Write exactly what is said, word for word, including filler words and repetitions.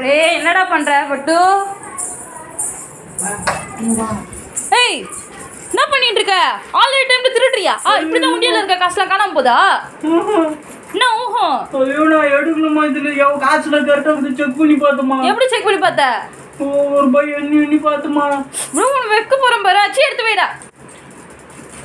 ஏய் என்னடா பண்ற பட்டு? ஏய் என்ன பண்ணிட்டு இருக்க? ஆல்ரெடி டைம்ல திருடுறியா? ஆ இப்படி தான் உண்டியல்ல இருக்க காசுலாம் காணாம போதா? என்ன ஊஹோ? ஐயோ நான் எடுக்கணுமா இதுல எவ்வளவு காசுல கரெக்டா வந்து செக் பண்ணி பார்த்தமா. எப்படி செக் பண்ணி பார்த்த? ஒரு பை எண்ணி எண்ணி பார்த்தமா. ப்ரோ உனக்கு வெக்க போறேன் பாரு. அச்சி எடுத்து வைடா.